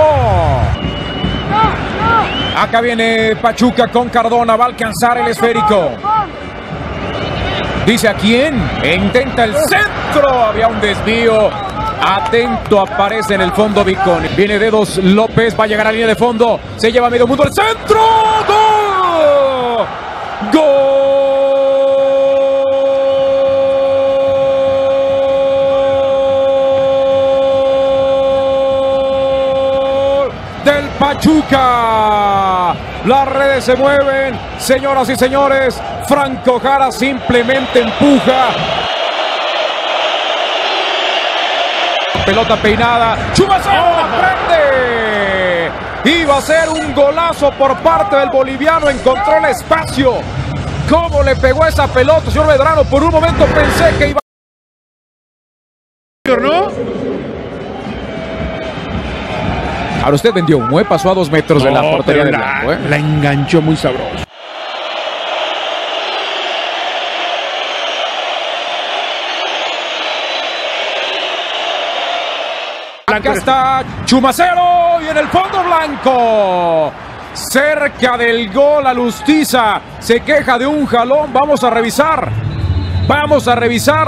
Acá viene Pachuca con Cardona, va a alcanzar el esférico. Dice a quién, e intenta el centro, había un desvío Atento, aparece en el fondo Viconi. Viene dedos López, va a llegar a la línea de fondo. Se lleva medio mundo al centro. ¡Gol! ¡Gol! Del Pachuca. Las redes se mueven, señoras y señores. Franco Jara simplemente empuja. Pelota peinada, Chumacero la prende. Iba a ser un golazo por parte del boliviano, encontró el espacio. ¿Cómo le pegó esa pelota, señor Medrano? Por un momento pensé que iba... ¿No? Ahora usted vendió humo, ¿eh? Pasó a dos metros no, de la portería del blanco, ¿eh? La enganchó muy sabroso. Acá está Chumacero y en el fondo blanco. Cerca del gol a Lustiza. Se queja de un jalón. Vamos a revisar. Vamos a revisar.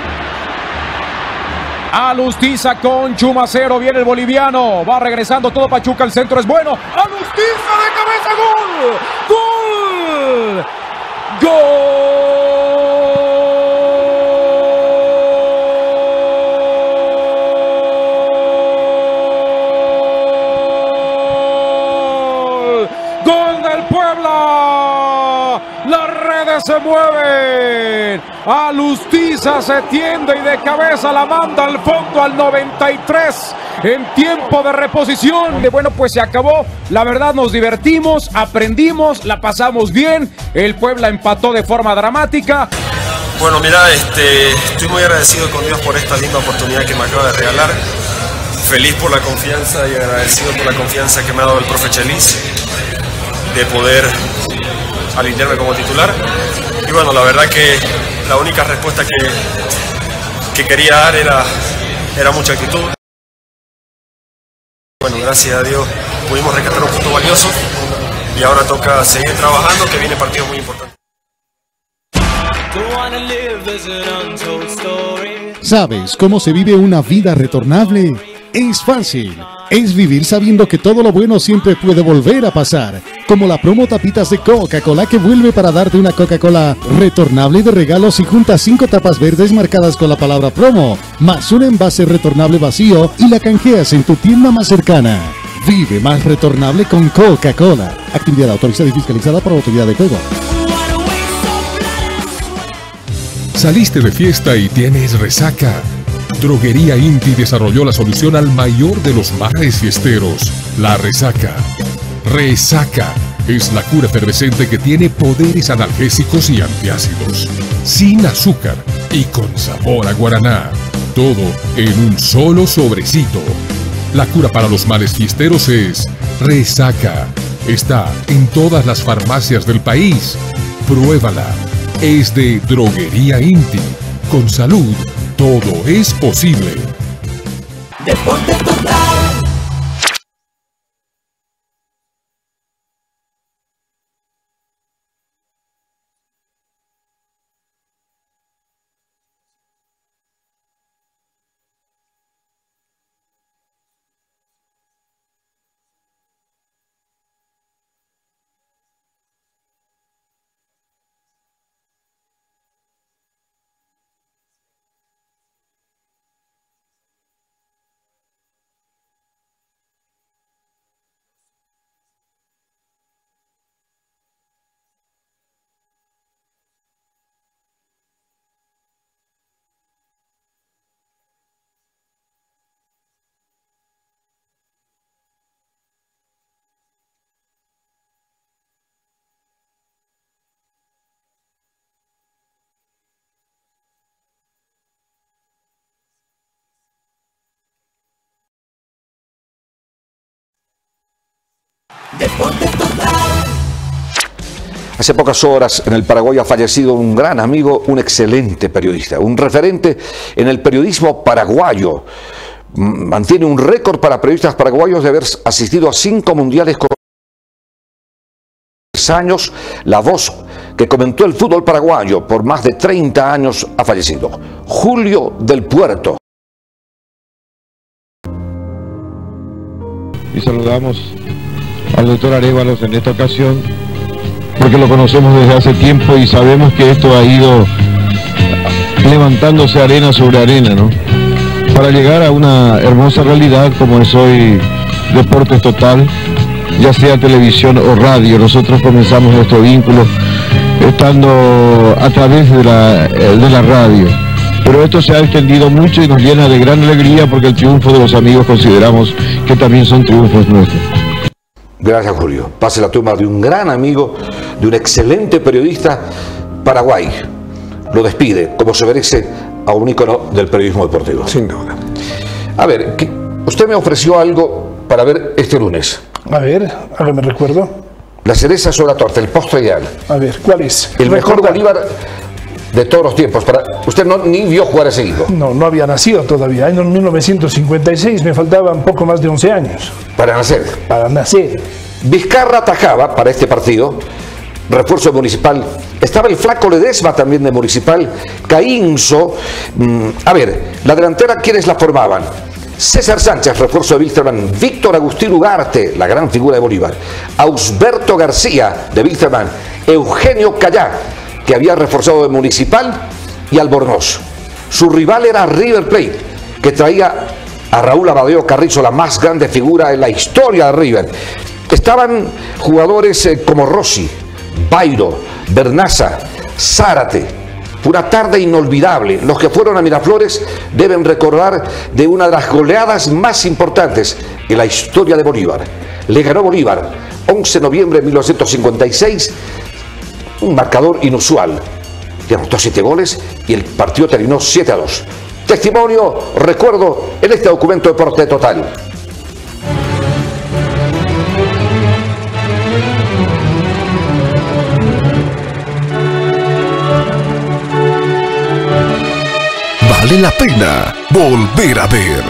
A Lustiza con Chumacero. Viene el boliviano. Va regresando todo Pachuca. El centro es bueno. A Lustiza de cabeza. ¡Gol! ¡Gol! ¡Gol! Las redes se mueven. A Lustiza se tiende y de cabeza la manda al fondo al noventa y tres en tiempo de reposición. Bueno, pues se acabó. La verdad nos divertimos, aprendimos, la pasamos bien. El Puebla empató de forma dramática. Bueno, mira, este, estoy muy agradecido con Dios por esta linda oportunidad que me acaba de regalar. Feliz por la confianza y agradecido por la confianza que me ha dado el profe Chelis de poder alinearme como titular. Y bueno, la verdad que la única respuesta que, que quería dar era, era mucha actitud. Bueno, gracias a Dios pudimos rescatar un punto valioso y ahora toca seguir trabajando, que viene partido muy importante. ¿Sabes cómo se vive una vida retornable? Es fácil. Es vivir sabiendo que todo lo bueno siempre puede volver a pasar. Como la promo tapitas de Coca-Cola que vuelve para darte una Coca-Cola retornable de regalo si juntas cinco tapas verdes marcadas con la palabra promo, más un envase retornable vacío y la canjeas en tu tienda más cercana. Vive más retornable con Coca-Cola. Actividad autorizada y fiscalizada por la Autoridad de Juego. ¿Saliste de fiesta y tienes resaca? Droguería Inti desarrolló la solución al mayor de los males fiesteros, la resaca. Resaca es la cura efervescente que tiene poderes analgésicos y antiácidos, sin azúcar y con sabor a guaraná. Todo en un solo sobrecito. La cura para los males fiesteros es Resaca. Está en todas las farmacias del país. Pruébala. Es de Droguería Inti. Con salud, todo es posible. Deporte total. Deporte total. Hace pocas horas en el Paraguay ha fallecido un gran amigo, un excelente periodista, un referente en el periodismo paraguayo. Mantiene un récord para periodistas paraguayos de haber asistido a cinco mundiales con años. La voz que comentó el fútbol paraguayo por más de treinta años ha fallecido. Julio del Puerto. y saludamos al doctor Arévalos en esta ocasión, porque lo conocemos desde hace tiempo y sabemos que esto ha ido levantándose arena sobre arena, ¿no? Para llegar a una hermosa realidad como es hoy Deportes Total, ya sea televisión o radio. Nosotros comenzamos nuestro vínculo estando a través de la, de la radio, pero esto se ha extendido mucho y nos llena de gran alegría porque el triunfo de los amigos consideramos que también son triunfos nuestros. Gracias, Julio. Pase la tumba de un gran amigo, de un excelente periodista. Paraguay lo despide, como se merece, a un ícono del periodismo deportivo. Sin duda. A ver, ¿qué? Usted me ofreció algo para ver este lunes. A ver, hágame recuerdo. La cereza sobre la torta, el postre ideal. A ver, ¿cuál es? El mejor Recuerda. Bolívar de todos los tiempos. Para... Usted no, ni vio jugar ese equipo. No, no había nacido todavía. En mil novecientos cincuenta y seis me faltaban poco más de once años. Para nacer. Para nacer. Vizcarra atajaba para este partido. Refuerzo Municipal. Estaba el flaco Ledesma también de Municipal. Caínzo. Mm, a ver, la delantera, ¿quiénes la formaban? César Sánchez, refuerzo de Wilstermann. Víctor Agustín Ugarte, la gran figura de Bolívar. Ausberto García de Wilstermann. Eugenio Callá, que había reforzado de Municipal, y Albornoz. Su rival era River Plate, que traía a Raúl Amadeo Carrizo, la más grande figura en la historia de River. Estaban jugadores eh, como Rossi, Bairo, Bernaza, Zárate. Una tarde inolvidable. Los que fueron a Miraflores deben recordar de una de las goleadas más importantes en la historia de Bolívar. Le ganó Bolívar once de noviembre de mil novecientos cincuenta y seis, un marcador inusual. Y anotó siete goles y el partido terminó siete a dos. Testimonio, recuerdo, en este documento de Deporte Total. Vale la pena volver a ver.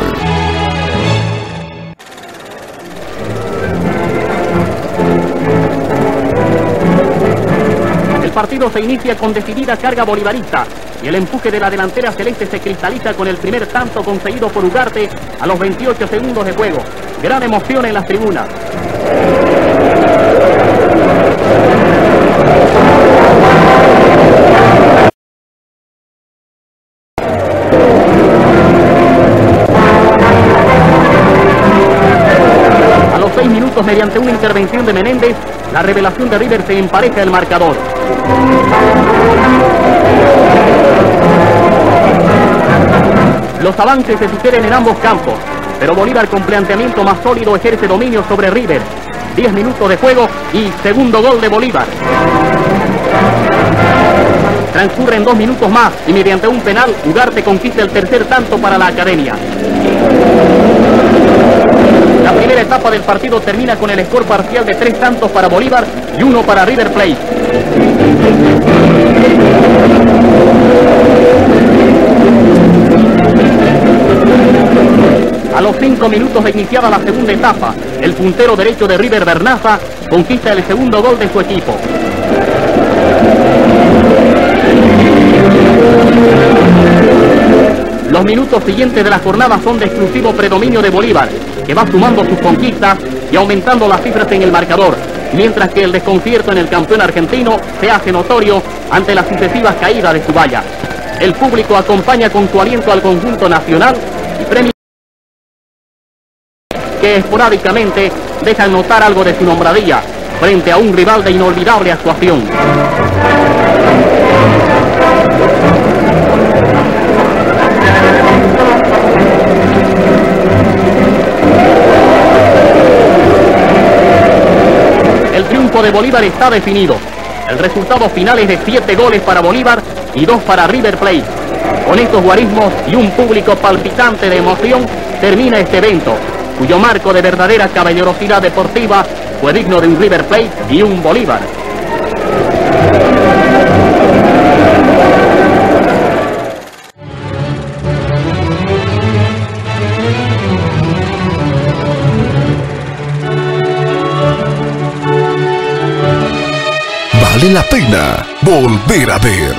El partido se inicia con decidida carga bolivarista y el empuje de la delantera celeste se cristaliza con el primer tanto conseguido por Ugarte a los veintiocho segundos de juego. Gran emoción en las tribunas. Mediante una intervención de Menéndez, la revelación de River se empareja el marcador. Los avances se suceden en ambos campos, pero Bolívar con planteamiento más sólido ejerce dominio sobre River. diez minutos de juego y segundo gol de Bolívar. Transcurren dos minutos más y mediante un penal, Ugarte conquista el tercer tanto para la Academia. La primera etapa del partido termina con el score parcial de tres tantos para Bolívar y uno para River Plate. A los cinco minutos de iniciada la segunda etapa, el puntero derecho de River, Bernaza, conquista el segundo gol de su equipo. Los minutos siguientes de la jornada son de exclusivo predominio de Bolívar, que va sumando sus conquistas y aumentando las cifras en el marcador, mientras que el desconcierto en el campeón argentino se hace notorio ante las sucesivas caídas de su valla. El público acompaña con su aliento al conjunto nacional y premia que esporádicamente dejan notar algo de su nombradía frente a un rival de inolvidable actuación. El triunfo de Bolívar está definido. El resultado final es de siete goles para Bolívar y dos para River Plate. Con estos guarismos y un público palpitante de emoción, termina este evento, cuyo marco de verdadera caballerosidad deportiva fue digno de un River Plate y un Bolívar. Vale la pena volver a ver.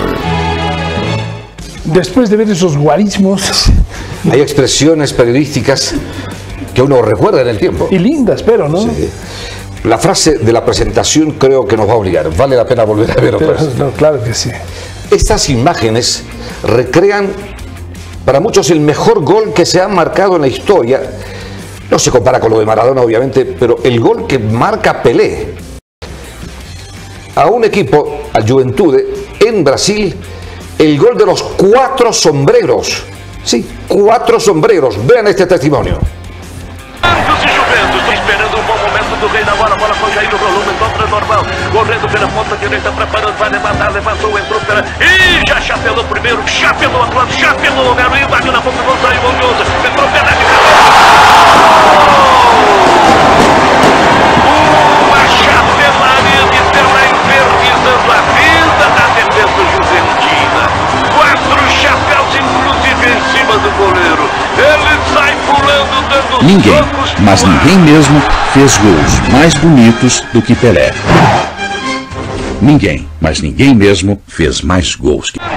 Después de ver esos guarismos... Hay expresiones periodísticas que uno recuerda en el tiempo. Y lindas, pero, ¿no? Sí. La frase de la presentación creo que nos va a obligar. Vale la pena volver a ver otra vez. No, claro que sí. Estas imágenes recrean para muchos el mejor gol que se ha marcado en la historia. No se compara con lo de Maradona, obviamente, pero el gol que marca Pelé a un equipo, a Juventude, en Brasil, el gol de los cuatro sombreros. Sí, cuatro sombreros. Vean este testimonio. Esperando um bom momento do rei da bola, bola com Jair, o volume contra normal, correndo pela ponta direita, preparando, vai levantar, levantou, entrou pela... Ih, já chapelou primeiro, chapelou outro lado, chapelou o garoto, bateu na ponta, gol, saiu, gol de outra, entrou pela... Uma chapelaria de tela infernizando a vida da defesa juventina. Quatro chapéus, inclusive, em cima do goleiro. Ele sai pulando, dando Ninguém, socos. mas ninguém mesmo fez gols mais bonitos do que Pelé. Ninguém, mas ninguém mesmo fez mais gols que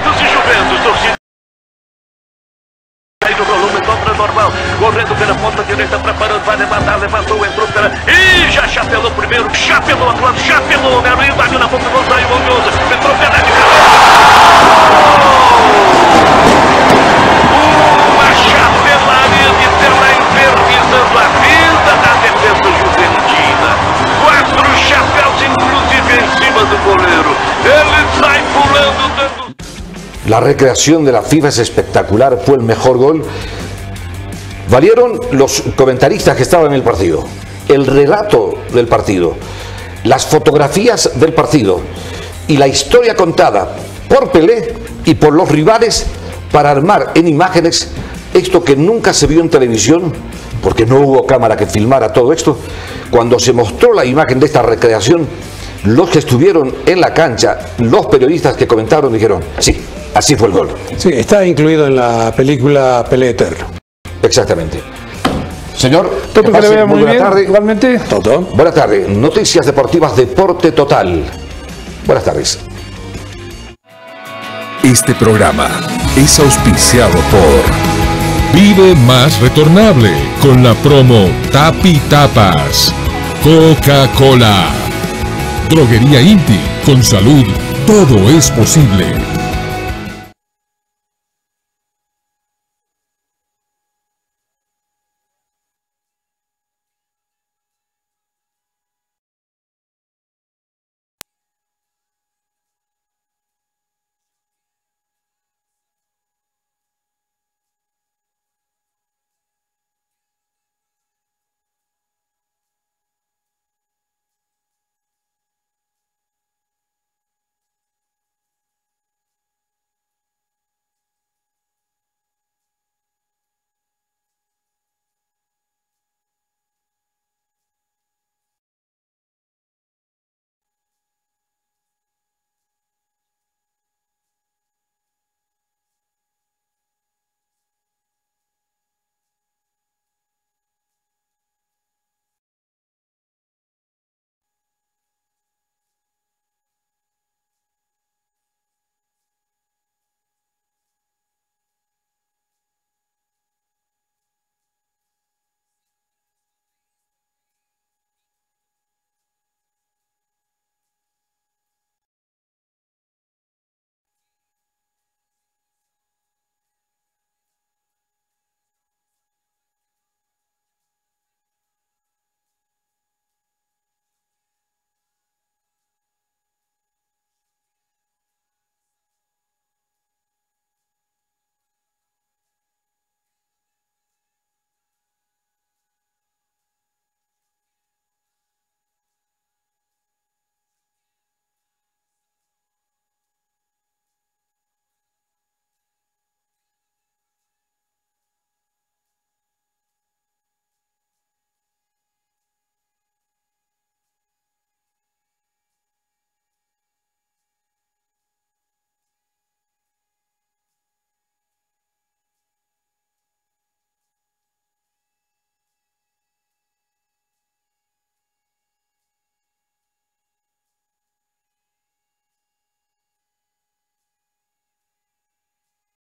Correndo pela ponta direita, preparando, vai levantar, levantou, entrou pela... Ih, já chapelou primeiro, chapelou outro lado, chapelou o garoto, bateu na ponta, gol, saiu, gol de outra, entrou pela... Uma chapelaria de tela infernizando a vida da defesa juventina. Quatro chapéus, inclusive, em cima do goleiro. Ele sai pulando, dando... La recreación de la FIFA es espectacular, fue el mejor gol. Valieron los comentaristas que estaban en el partido, el relato del partido, las fotografías del partido y la historia contada por Pelé y por los rivales para armar en imágenes esto que nunca se vio en televisión, porque no hubo cámara que filmara todo esto. Cuando se mostró la imagen de esta recreación, los que estuvieron en la cancha, los periodistas que comentaron, dijeron, sí, así fue el gol. Sí, está incluido en la película Pelé Eterno. Exactamente. Señor, Toto, que le vea muy buena bien, tarde. igualmente. Toto. Buenas tardes. Noticias Deportivas Deporte Total. Buenas tardes. Este programa es auspiciado por Vive Más Retornable con la promo Tapi Tapas. Coca-Cola. Droguería Inti. Con salud todo es posible.